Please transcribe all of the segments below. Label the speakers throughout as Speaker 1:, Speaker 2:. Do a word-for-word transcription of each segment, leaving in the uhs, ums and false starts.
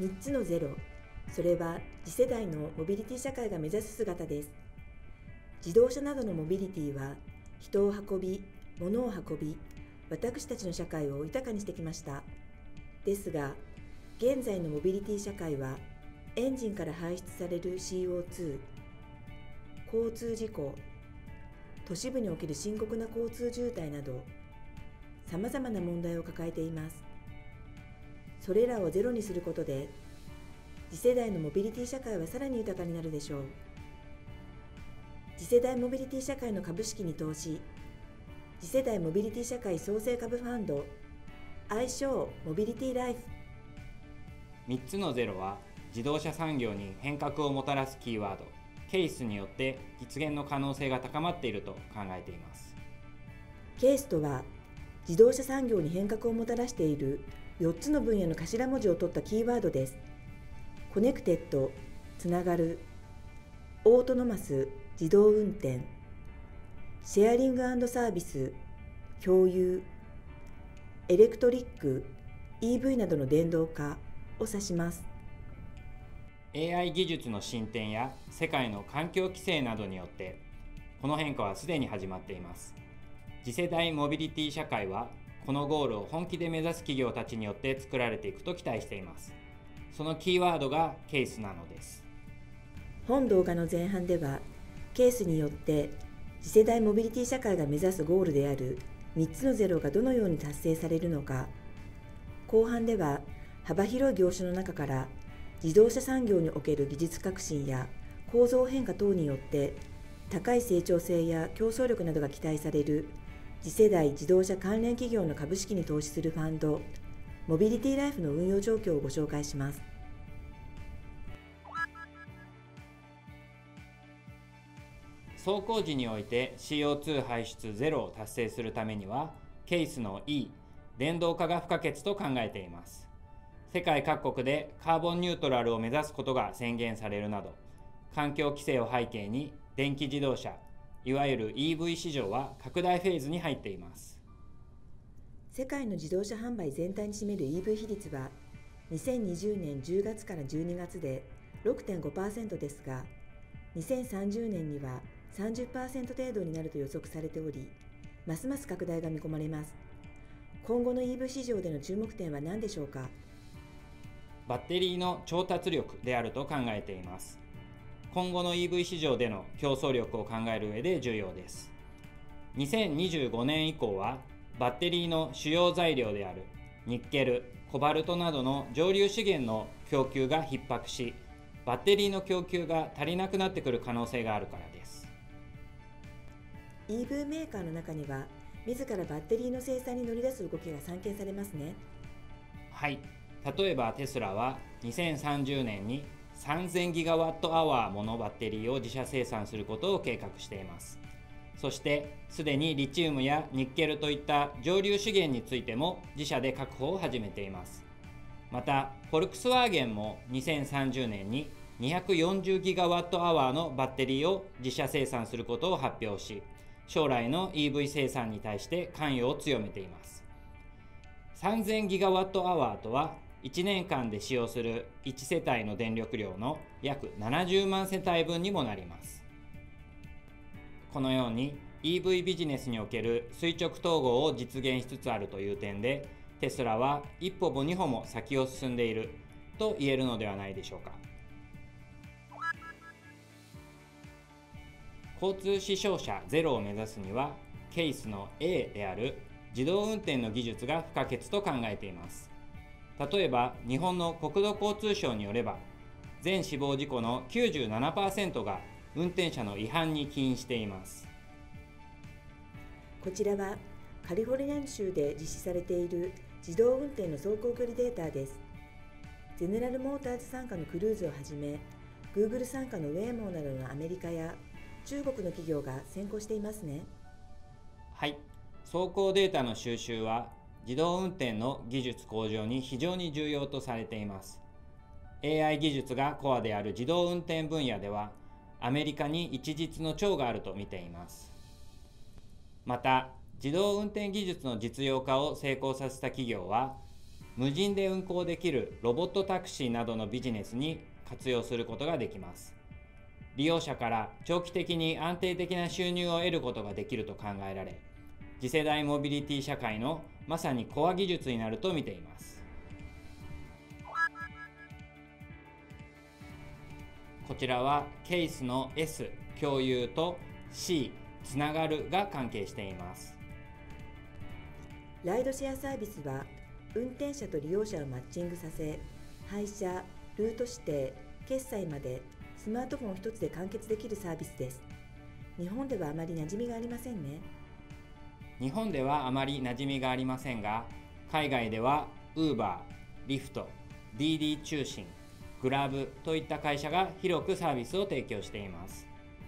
Speaker 1: みっつのゼロ、それは次世代のモビリティ社会が目指す姿です。自動車などのモビリティは人を運び、物を運び、私たちの社会を豊かにしてきました。ですが、現在のモビリティ社会はエンジンから排出される シーオーツー、交通事故、都市部における深刻な交通渋滞など、さまざまな問題を抱えています。それらをゼロにすることで、次世代のモビリティ社会はさらに豊かになるでしょう。次世代モビリティ社会の株式に投資、次世代モビリティ社会創生株ファンド、愛称モビリティライフ。
Speaker 2: みっつのゼロは自動車産業に変革をもたらすキーワード、ケースによって実現の可能性が高まっていると考えています。
Speaker 1: ケースとは、自動車産業に変革をもたらしているよっつの分野の頭文字を取ったキーワードです。コネクテッド、つながる、オートノマス、自動運転、シェアリング&サービス、共有、エレクトリック、イーブイ などの電動化を指します。
Speaker 2: エーアイ 技術の進展や世界の環境規制などによってこの変化はすでに始まっています。次世代モビリティ社会はこのゴールを本気で目指す企業たちによって作られていくと期待しています。そのキーワードがケースなのです。
Speaker 1: 本動画の前半では、ケースによって次世代モビリティ社会が目指すゴールであるみっつのゼロがどのように達成されるのか、後半では幅広い業種の中から自動車産業における技術革新や構造変化等によって高い成長性や競争力などが期待される次世代自動車関連企業の株式に投資するファンド、モビリティライフの運用状況をご紹介します。
Speaker 2: 走行時において シーオーツー 排出ゼロを達成するためには、ケースの E、電動化が不可欠と考えています。世界各国でカーボンニュートラルを目指すことが宣言されるなど、環境規制を背景に電気自動車、いわゆる イーブイ 市場は拡大フェーズに入っています。
Speaker 1: 世界の自動車販売全体に占める イーブイ 比率はにせんにじゅうねんじゅうがつからじゅうにがつで ろくてんごパーセント ですが、にせんさんじゅうねんには さんじゅっパーセント 程度になると予測されており、ますます拡大が見込まれます。今後の イーブイ 市場での注目点は何でしょうか。
Speaker 2: バッテリーの調達力であると考えています。今後の イーブイ 市場での競争力を考える上で重要です。にせんにじゅうごねん以降はバッテリーの主要材料であるニッケル、コバルトなどの上流資源の供給が逼迫し、バッテリーの供給が足りなくなってくる可能性があるからです。
Speaker 1: イーブイ メーカーの中には自らバッテリーの生産に乗り出す動きが散見されますね。
Speaker 2: はい、例えばテスラはにせんさんじゅうねんにさんぜんギガワットアワーものバッテリーを自社生産することを計画しています。そしてすでにリチウムやニッケルといった上流資源についても自社で確保を始めています。またフォルクスワーゲンもにせんさんじゅうねんににひゃくよんじゅうギガワットアワーのバッテリーを自社生産することを発表し、将来の イーブイ 生産に対して関与を強めています。さんぜんギガワットアワーとはいちねんかんで使用するいち世帯の電力量の約ななじゅうまん世帯分にもなります。このように イーブイ ビジネスにおける垂直統合を実現しつつあるという点で、テスラは一歩も二歩も先を進んでいると言えるのではないでしょうか。交通死傷者ゼロを目指すには、ケースの A である自動運転の技術が不可欠と考えています。例えば日本の国土交通省によれば、全死亡事故の きゅうじゅうななパーセント が運転者の違反に起因しています。
Speaker 1: こちらはカリフォルニア州で実施されている自動運転の走行距離データです。ゼネラルモーターズ傘下のクルーズをはじめ、Google 傘下のウェイモーなどのアメリカや中国の企業が先行していますね。
Speaker 2: はい、走行データの収集は自動運転の技術向上に非常に重要とされています。エーアイ 技術がコアである自動運転分野では、アメリカに一日の長があると見ています。また、自動運転技術の実用化を成功させた企業は、 無人で運行できるロボットタクシーなどのビジネスに活用することができます。利用者から長期的に安定的な収入を得ることができると考えられ、次世代モビリティ社会のまさにコア技術になると見ています。こちらはケースの エス 共有と シー つながるが関係しています。
Speaker 1: ライドシェアサービスは運転者と利用者をマッチングさせ、配車、ルート指定、決済までスマートフォン一つで完結できるサービスです。日本ではあまり馴染みがありませんね。
Speaker 2: 日本ではあまり馴染みがありませんが、海外では Uber、Lyft、ディーディー 中心、Grab といった会社が広くサービスを提供しています。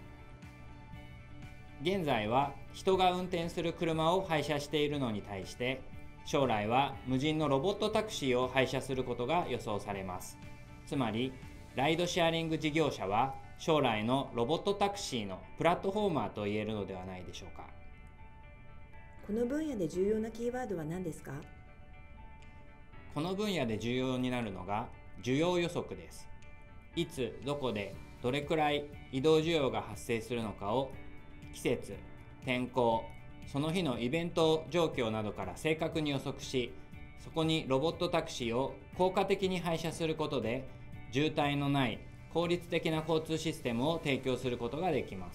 Speaker 2: 現在は人が運転する車を配車しているのに対して、将来は無人のロボットタクシーを配車することが予想されます。つまり、ライドシェアリング事業者は将来のロボットタクシーのプラットフォーマーと言えるのではないでしょうか。
Speaker 1: この分野で重要なキーワードは何ですか？
Speaker 2: この分野で重要になるのが需要予測です。いつどこでどれくらい移動需要が発生するのかを季節、天候、その日のイベント状況などから正確に予測し、そこにロボットタクシーを効果的に配車することで渋滞のない効率的な交通システムを提供することができます。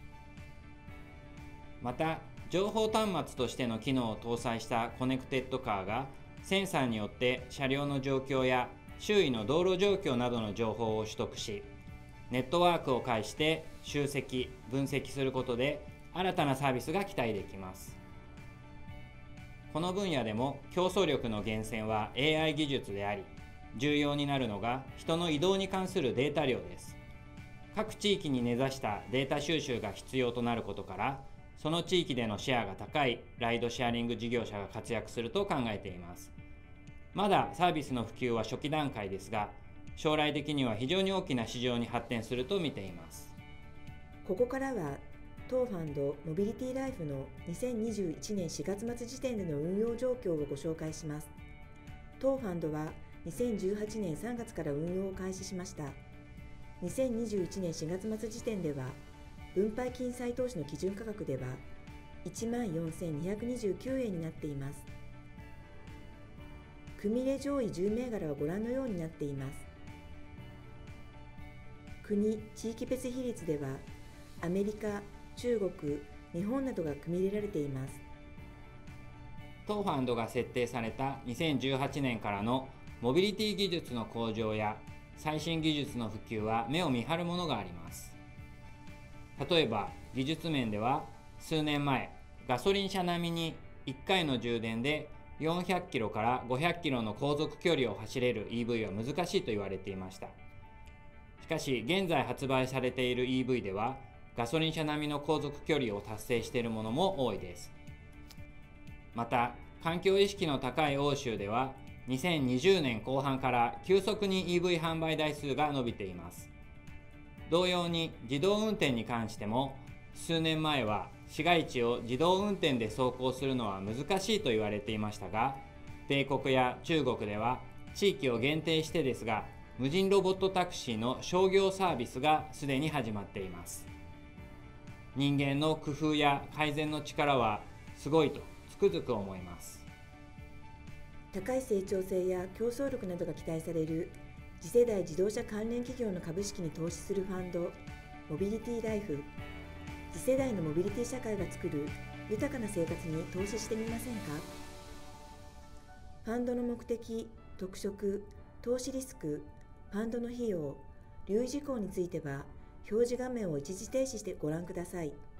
Speaker 2: また、情報端末としての機能を搭載したコネクテッドカーがセンサーによって車両の状況や周囲の道路状況などの情報を取得し、ネットワークを介して集積・分析することで新たなサービスが期待できます。この分野でも競争力の源泉は エーアイ 技術であり、重要になるのが人の移動に関するデータ量です。各地域に根ざしたデータ収集が必要となることから、その地域でのシェアが高いライドシェアリング事業者が活躍すると考えています。まだサービスの普及は初期段階ですが、将来的には非常に大きな市場に発展すると見ています。
Speaker 1: ここからは当ファンドモビリティライフのにせんにじゅういちねんしがつ末時点での運用状況をご紹介します。当ファンドはにせんじゅうはちねんさんがつから運用を開始しました。にせんにじゅういちねんしがつ末時点では、分配金再投資の基準価格ではいちまんよんせんにひゃくにじゅうきゅうえんになっています。組入れ上位じゅう銘柄はご覧のようになっています。国・地域別比率では、アメリカ、中国、日本などが組み入れられています。
Speaker 2: 当ファンドが設定されたにせんじゅうはちねんからのモビリティ技術の向上や最新技術の普及は目を見張るものがあります。例えば技術面では、数年前ガソリン車並みにいっかいの充電でよんひゃくキロからごひゃくキロの航続距離を走れる イーブイ は難しいと言われていました。しかし現在発売されている イーブイ ではガソリン車並みの航続距離を達成しているものも多いです。また環境意識の高い欧州ではにせんにじゅうねんこう半から急速に イーブイ 販売台数が伸びています。同様に自動運転に関しても、数年前は市街地を自動運転で走行するのは難しいと言われていましたが、米国や中国では地域を限定してですが、無人ロボットタクシーの商業サービスがすでに始まっています。人間の工夫や改善の力はすごいとつくづく思います。
Speaker 1: 高い成長性や競争力などが期待される次世代自動車関連企業の株式に投資するファンド、モビリティライフ。次世代のモビリティ社会が作る豊かな生活に投資してみませんか？ファンドの目的、特色、投資リスク、ファンドの費用、留意事項については、表示画面を一時停止してご覧ください。